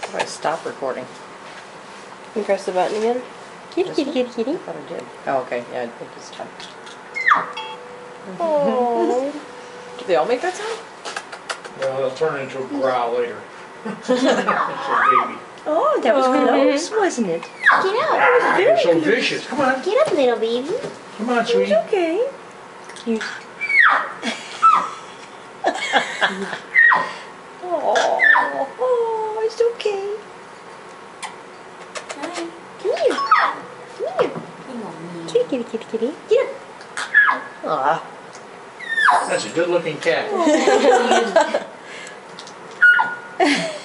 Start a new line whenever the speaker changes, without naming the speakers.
If I stop recording.
You press the button again. Kitty, kitty, kitty, kitty.
I thought I did. Oh, okay. Yeah, I think it's time.
Oh.
Do they all make that sound?
Well, they'll turn into a growl later. It's a baby.
Oh, that was close, wasn't it?
Get up.
You're so vicious. Come on.
Get up, little baby.
Come on, sweetie.
It's okay. You... oh, it's okay.
Hi. Come here. Come here. Hang on me.
Kitty, kitty, kitty, kitty.
Get up.
Ah.
That's a good-looking cat.